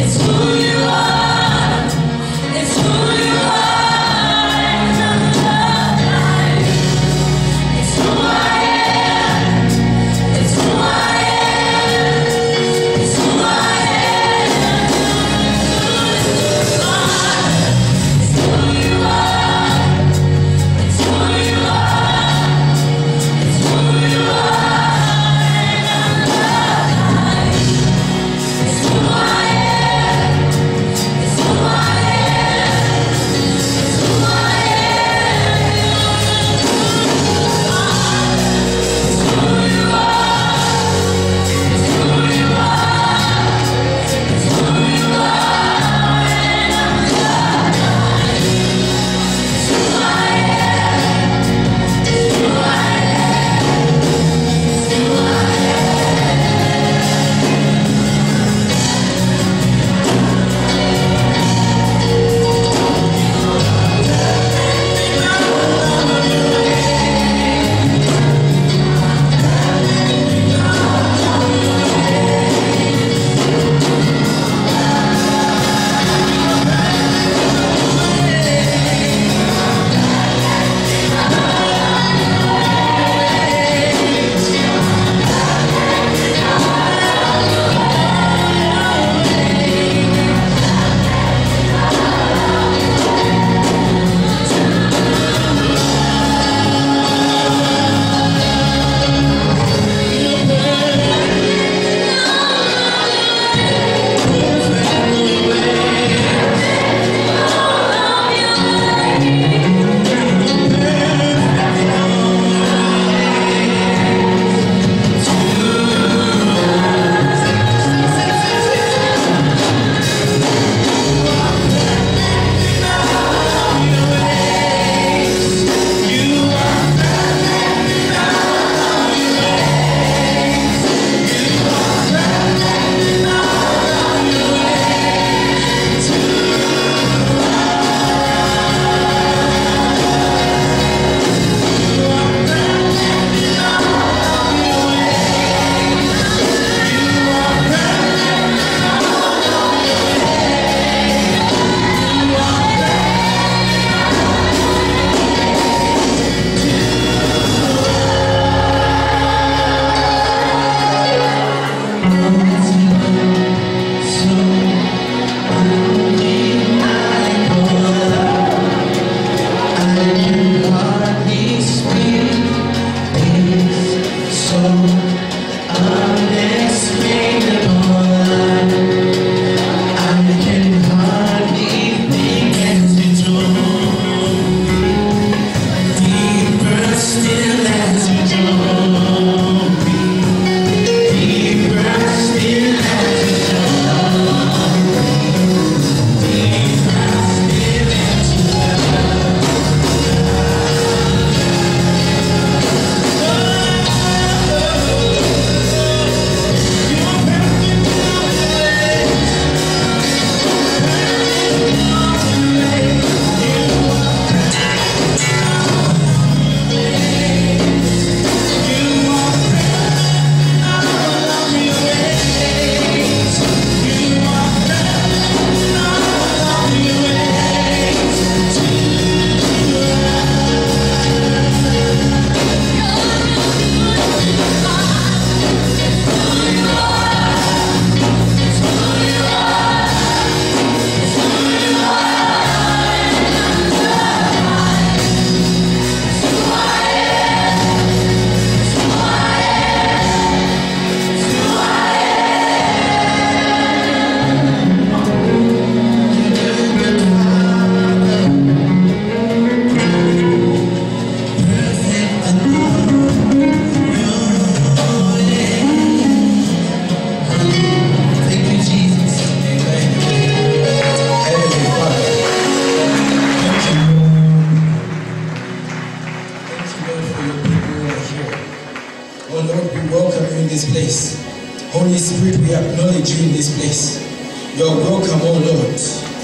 this place. Holy Spirit, we acknowledge you in this place. You are welcome, oh Lord.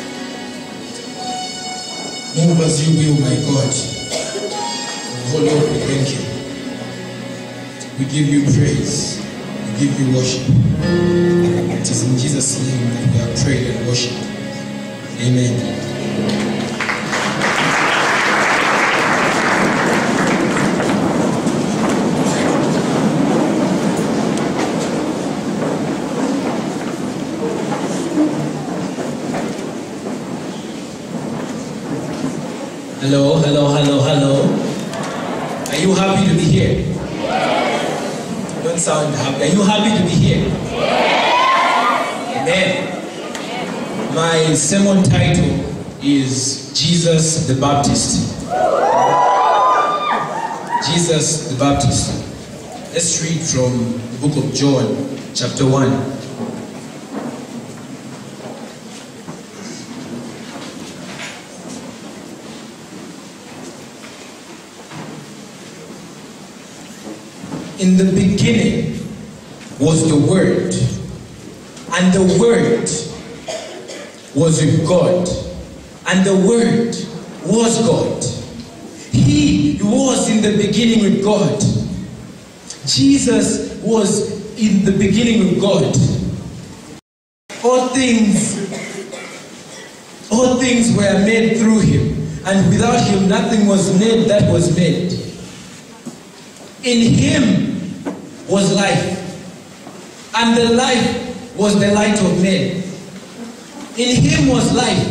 Move as you will, my God. Oh Lord, we thank you. We give you praise. In We give you worship. It is in Jesus' name that we have prayed and worshipped. Amen. Hello, hello, hello, hello. Are you happy to be here? Yes. You don't sound happy. Are you happy to be here? Yes. Amen. My sermon title is Jesus the Baptist. Jesus the Baptist. Let's read from the book of John, chapter 1. In the beginning was the Word, and the Word was with God, and the Word was God. He was in the beginning with God. Jesus was in the beginning with God. All things were made through him, and without him nothing was made that was made. In him was life, and the life was the light of men. In him was life,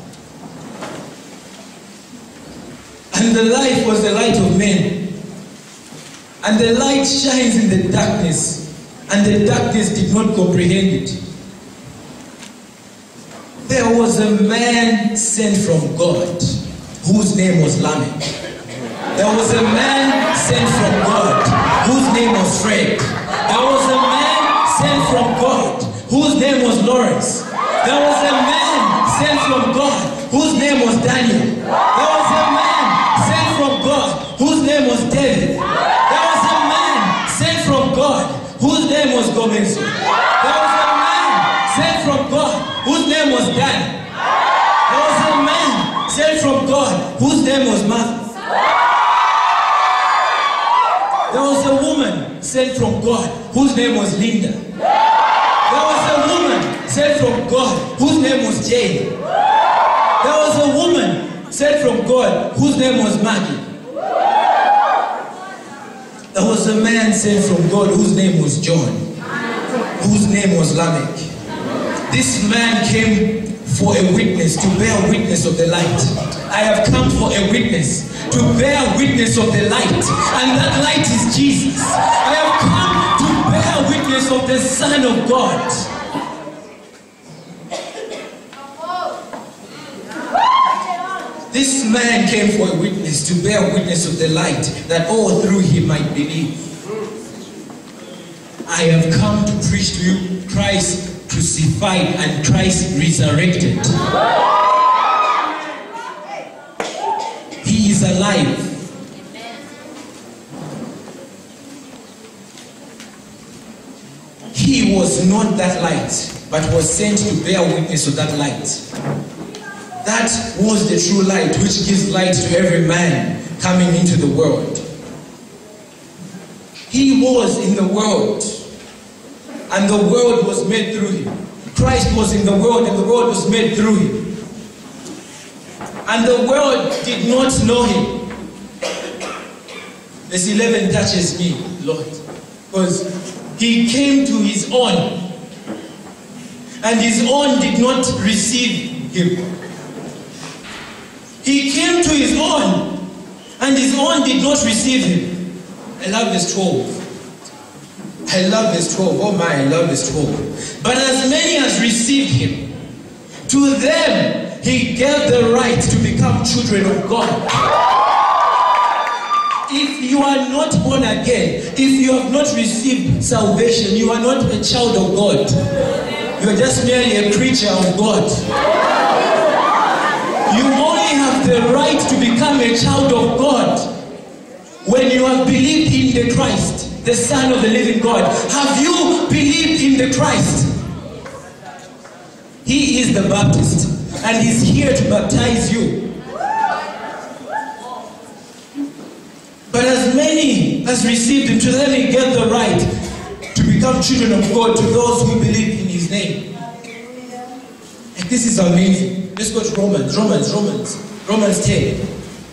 and the life was the light of men. And the light shines in the darkness, and the darkness did not comprehend it. There was a man sent from God, whose name was Lamech. There was a man sent from God, whose name was Fred. There was a man sent from God, whose name was Lawrence. There was a man sent from God, whose name was Daniel. There was a man sent from God, whose name was David. There was a man sent from God, whose name was Gomez. There was a man sent from God, whose name was Dan. There was a man sent from God, whose name was Matthew. There was a woman sent from God, whose name was Linda. There was a woman sent from God, whose name was Jane. There was a woman sent from God, whose name was Maggie. There was a man sent from God, whose name was John, whose name was Lamech. This man came for a witness, to bear witness of the light. I have come for a witness, to bear witness of the light, and that light is Jesus. I have come to bear witness of the Son of God. This man came for a witness, to bear witness of the light, that all through him might believe. I have come to preach to you Christ crucified and Christ resurrected. He is alive. He was not that light, but was sent to bear witness of that light. That was the true light, which gives light to every man coming into the world. He was in the world, and the world was made through him. Christ was in the world, and the world was made through him. And the world did not know him. Verse 11 touches me, Lord, because he came to his own, and his own did not receive him. He came to his own, and his own did not receive him. I love verse 12. I love verse 12. Oh my, I love verse 12. But as many as received him, to them he gave the right to become children of God. If you are not born again, if you have not received salvation, you are not a child of God. You are just merely a creature of God. You only have the right to become a child of God when you have believed in the Christ, the Son of the living God. Have you believed in the Christ? He is the Baptist, and he's here to baptize you. But as many as received him, to them he gave the right to become become children of God to those who believe in His name. And this is amazing. Let's go to Romans 10.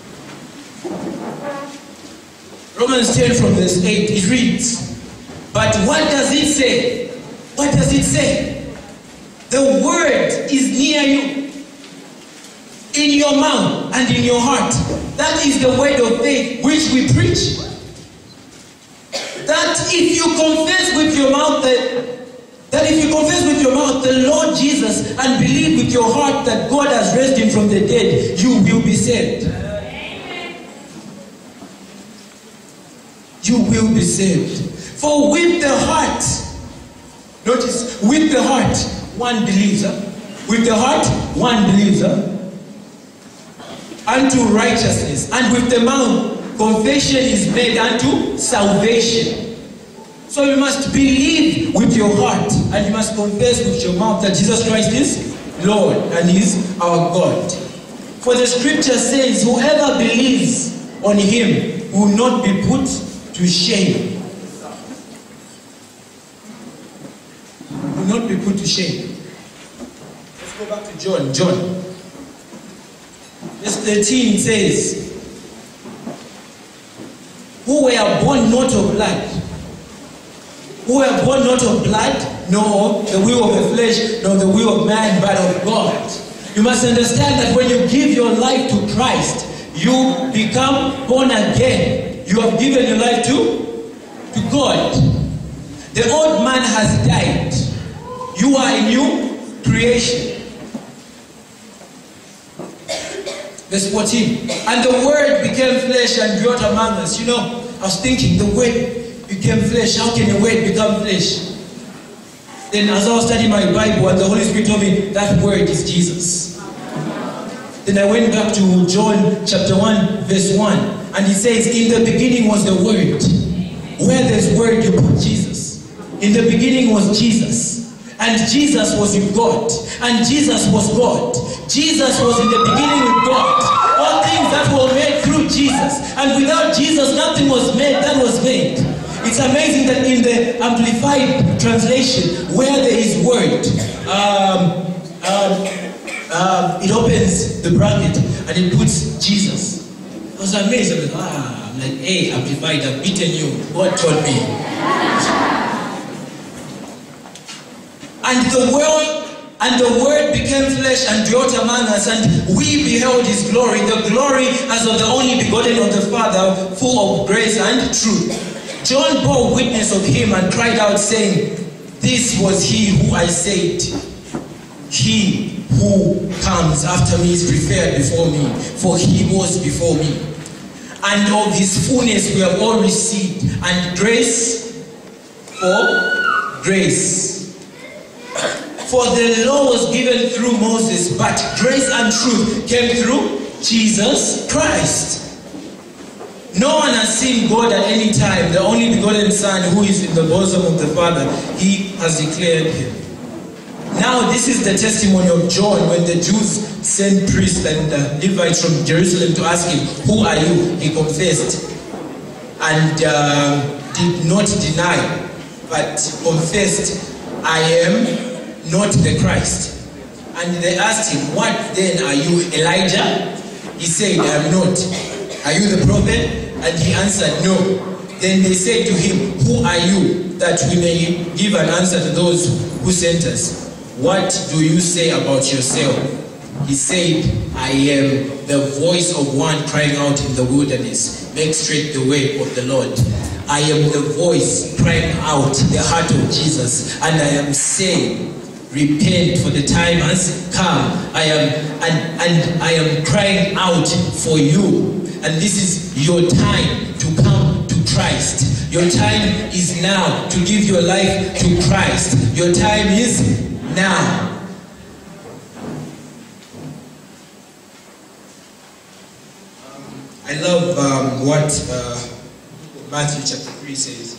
Romans 10 from verse 8, it reads, but what does it say? What does it say? The word is near you, in your mouth and in your heart. That is the word of faith which we preach. That if you confess with your mouth the Lord Jesus and believe with your heart that God has raised Him from the dead, you will be saved. You will be saved. For with the heart, notice, with the heart, one believes. With the heart, one believes unto righteousness. And with the mouth, confession is made unto salvation. So you must believe with your heart, and you must confess with your mouth that Jesus Christ is Lord and is our God. For the scripture says, whoever believes on Him will not be put to shame. Will not be put to shame. Let's go back to John. Verse 13 says, who were born not of blood, nor the will of the flesh, nor the will of man, but of God. You must understand that when you give your life to Christ, you become born again. You have given your life to God. The old man has died. You are a new creation. Verse 14. And the word became flesh and dwelt among us. You know, I was thinking, the word became flesh. How can a word become flesh? Then as I was studying my Bible, and the Holy Spirit told me that word is Jesus. Then I went back to John chapter 1, verse 1. And he says, in the beginning was the Word. Where there's Word, you put Jesus. In the beginning was Jesus. And Jesus was with God. And Jesus was God. Jesus was in the beginning with God. All things that were made through Jesus. And without Jesus, nothing was made that was made. It's amazing that in the Amplified translation, where there is Word, it opens the bracket and it puts Jesus. I was amazed. I'm like, hey, Amplified, I've beaten you. God taught me. And the word became flesh and dwelt among us, and we beheld his glory, the glory as of the only begotten of the Father, full of grace and truth. John bore witness of him and cried out, saying, this was he who I said, he who comes after me is preferred before me, for he was before me. And of his fullness we have all received, and grace for grace. For the law was given through Moses, but grace and truth came through Jesus Christ. No one has seen God at any time. The only begotten Son, who is in the bosom of the Father, he has declared him. Now this is the testimony of John when the Jews sent priests and Levites from Jerusalem to ask him, who are you? He confessed and did not deny, but confessed, I am not the Christ. And they asked him, what then are you, Elijah? He said, I am not. Are you the prophet? And he answered, no. Then they said to him, who are you, that we may give an answer to those who sent us? What do you say about yourself? He said, I am the voice of one crying out in the wilderness, make straight the way of the Lord. I am the voice crying out the heart of Jesus, and I am saying, repent, for the time has come. I am crying out for you. And this is your time to come to Christ. Your time is now to give your life to Christ. Your time is now. I love what Matthew chapter 3 says.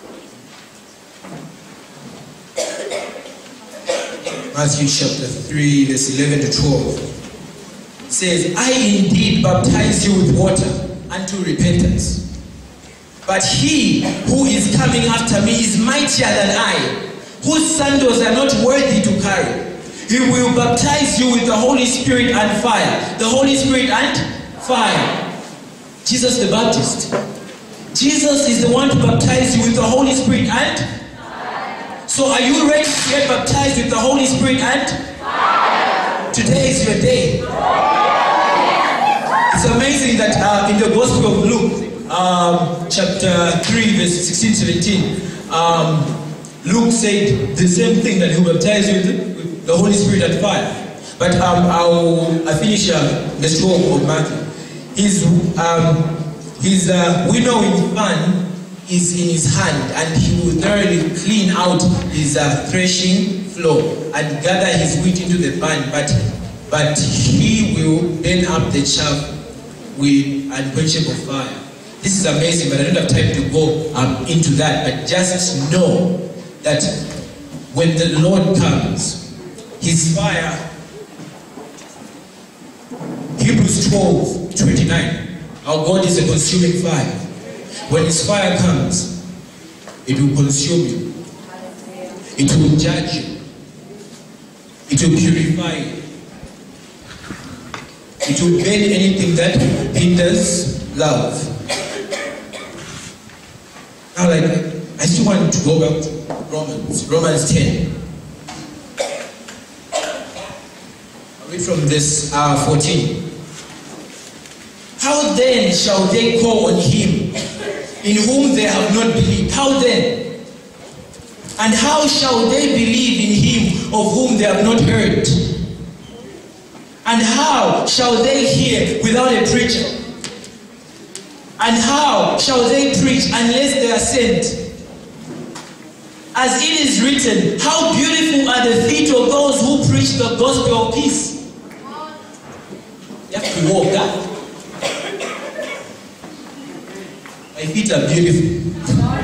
Matthew chapter 3, verse 11 to 12. It says, I indeed baptize you with water unto repentance. But he who is coming after me is mightier than I, whose sandals are not worthy to carry. He will baptize you with the Holy Spirit and fire. The Holy Spirit and fire. Jesus the Baptist. Jesus is the one to baptize you with the Holy Spirit and fire. So are you ready to get baptized with the Holy Spirit and fire? Today is your day. It's amazing that in the Gospel of Luke, chapter 3, verse 16-17, Luke said the same thing, that he will baptize you with the Holy Spirit and fire. But I'll finish the story of Matthew. His winnowing fan is in his hand, and he will thoroughly clean out his threshing floor and gather his wheat into the barn, but he will burn up the chaff with unquenchable fire. This is amazing, but I don't have time to go into that. But just know that when the Lord comes, his fire, Hebrews 12:29, our God is a consuming fire. When his fire comes, it will consume you. It will judge you. It will purify you. It will burn anything that hinders love. Now, I still want to go back to Romans 10. I'll read from this 14. How then shall they call on him in whom they have not believed? How then? And how shall they believe in him of whom they have not heard? And how shall they hear without a preacher? And how shall they preach unless they are sent? As it is written, how beautiful are the feet of those who preach the gospel of peace. You have to walk that. My feet are beautiful.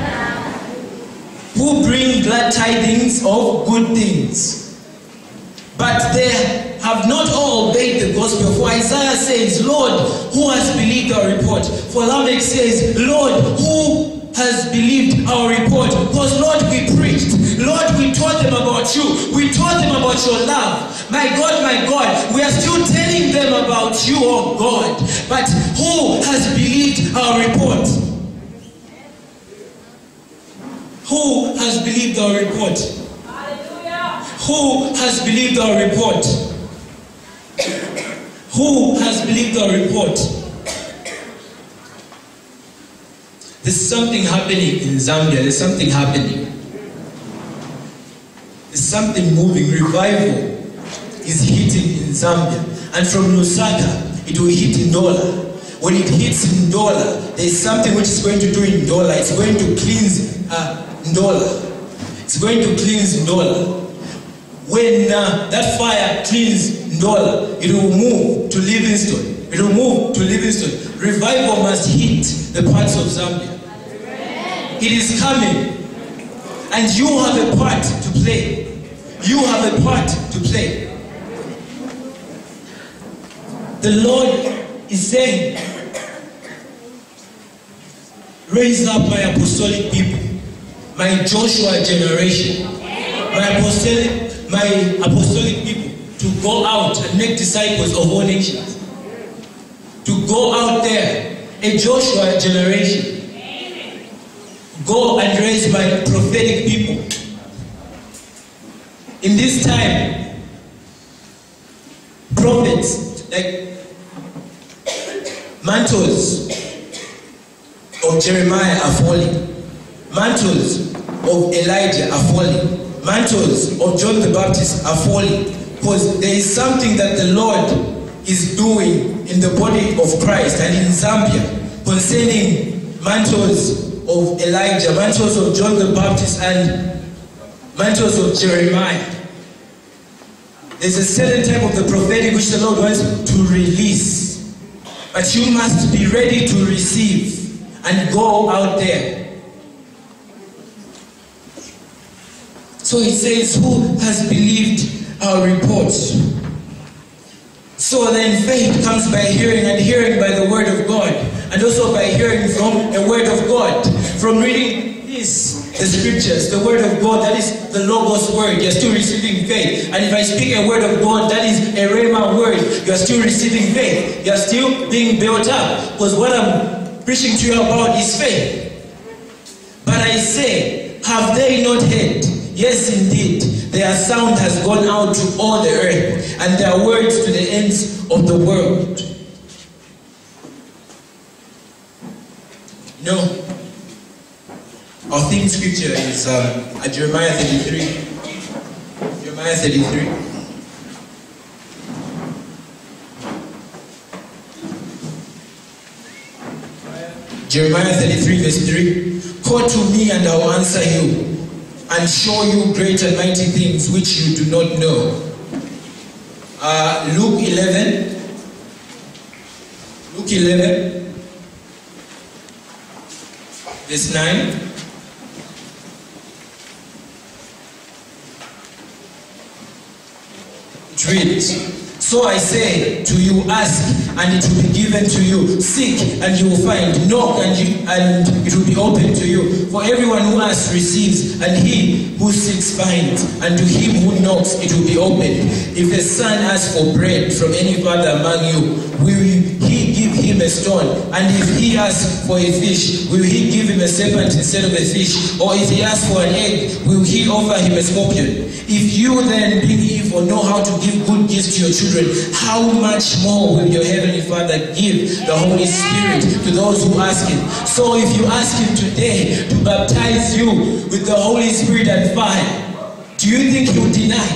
Who bring glad tidings of good things. But they have not all obeyed the gospel. For Isaiah says, Lord, who has believed our report? For Lamech says, Lord, who has believed our report? Because Lord, we preached. Lord, we told them about you. We told them about your love. My God, we are still telling them about you, oh God. But who has believed our report? Who has believed our report? Hallelujah. Who has believed our report? Who has believed our report? There's something happening in Zambia. There's something happening. There's something moving. Revival is hitting in Zambia. And from Lusaka, it will hit in Ndola. When it hits in Ndola, there's something which is going to do in Ndola. It's going to cleanse Ndola. It's going to cleanse Ndola. When that fire cleans Ndola, it will move to Livingstone. It will move to Livingstone. Revival must hit the parts of Zambia. It is coming. And you have a part to play. You have a part to play. The Lord is saying, raise up my apostolic people, my Joshua generation, my apostolic people, to go out and make disciples of all nations. To go out there, a Joshua generation. Go and raise my prophetic people. In this time, prophets, like mantles of Jeremiah are falling. Mantles of Elijah are falling. Mantles of John the Baptist are falling. Because there is something that the Lord is doing in the body of Christ and in Zambia concerning mantles of Elijah, mantles of John the Baptist, and mantles of Jeremiah. There's a certain type of the prophetic which the Lord wants to release. But you must be ready to receive and go out there. So it says, who has believed our report? So then faith comes by hearing, and hearing by the word of God, and also by hearing from a word of God. from reading this, the scriptures, the word of God, that is the Logos word, you're still receiving faith. And if I speak a word of God, that is a Rhema word, you're still receiving faith. You're still being built up. Because what I'm preaching to you about is faith. But I say, have they not heard? Yes, indeed, their sound has gone out to all the earth, and their words to the ends of the world. No. Our theme scripture is Jeremiah 33. Jeremiah 33. Jeremiah 33 verse 3. Call to me and I will answer you, and show you great and mighty things which you do not know. Luke 11. Luke 11 verse 9. It reads, so I say to you, ask, and it will be given to you. Seek, and you will find. Knock, and it will be opened to you. For everyone who asks receives, and he who seeks finds, and to him who knocks it will be opened. If a son asks for bread from any father among you, will he give him a stone? And if he asks for a fish, will he give him a serpent instead of a fish? Or if he asks for an egg, will he offer him a scorpion? If you then, being evil, know how to give good gifts to your children, how much more will your heavenly Father give the Holy Spirit to those who ask him? So if you ask him today to baptize you with the Holy Spirit and fire, do you think he will deny?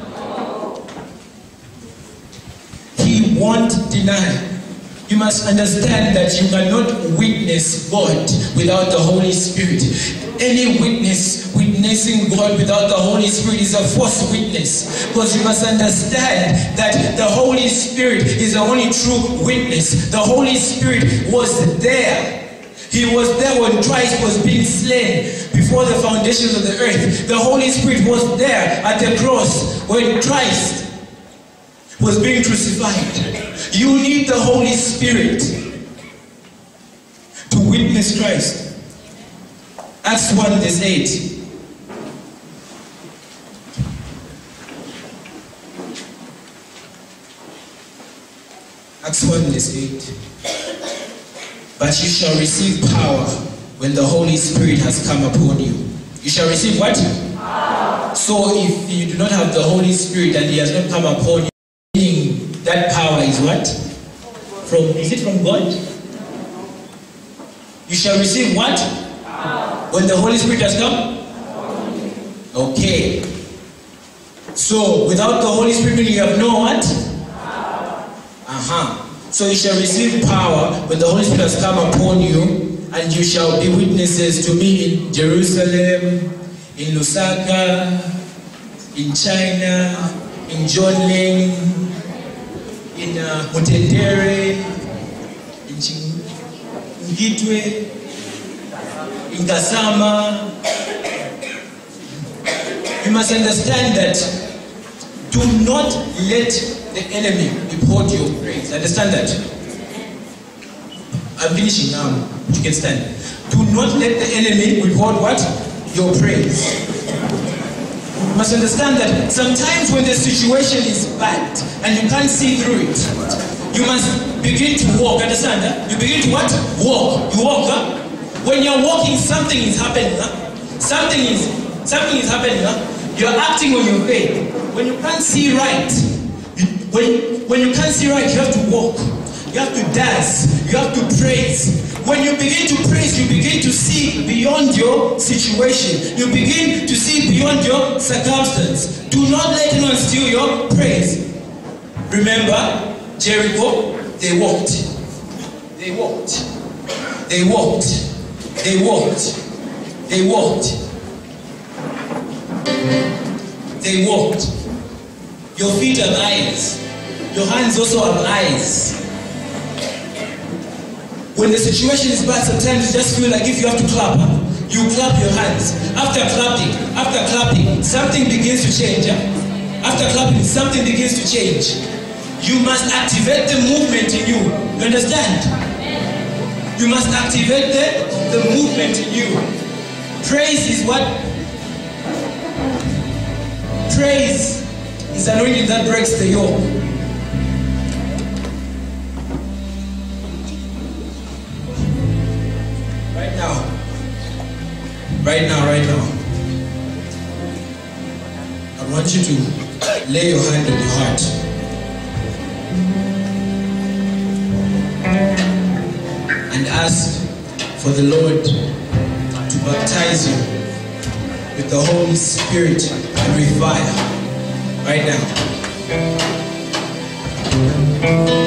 He won't deny. You must understand that you cannot witness God without the Holy Spirit. Any witnessing God without the Holy Spirit is a false witness. Because you must understand that the Holy Spirit is the only true witness. The Holy Spirit was there. He was there when Christ was being slain before the foundations of the earth. The Holy Spirit was there at the cross when Christ was being crucified. You need the Holy Spirit to witness Christ. Acts 1 verse 8. Acts 1 verse 8. But you shall receive power when the Holy Spirit has come upon you. You shall receive what? Power. So if you do not have the Holy Spirit and he has not come upon you, that power is what? Is it from God? You shall receive what? When the Holy Spirit has come? Okay. So without the Holy Spirit you have no what? So you shall receive power when the Holy Spirit has come upon you, and you shall be witnesses to me in Jerusalem, in Lusaka, in China, in Jonling, in Mutendere, in Ngitwe, in Gasama. You must understand that do not let the enemy report your praise. Understand that? I'm finishing now. You can stand. Do not let the enemy report what? Your praise. You must understand that sometimes when the situation is bad and you can't see through it, you must begin to walk. Understand that? You begin to what? Walk. You walk. Huh? When you're walking, something is happening. Huh? Something is happening. Huh? You're acting on your faith. When you can't see right, when you can't see right, you have to walk. You have to dance. You have to praise. When you begin to praise, you begin to see beyond your situation. You begin to see beyond your circumstance. Do not let anyone steal your praise. Remember, Jericho, they walked. They walked. They walked. They walked. They walked. They walked. Your feet have eyes. Your hands also have eyes. When the situation is bad, sometimes you just feel like if you have to clap, you clap your hands. After clapping, something begins to change. After clapping, something begins to change. You must activate the movement in you. You understand? You must activate the the movement in you. Praise is what? Praise is anointing that breaks the yoke. Right now. I want you to lay your hand on your heart. And ask for the Lord to baptize you with the Holy Spirit and with fire right now.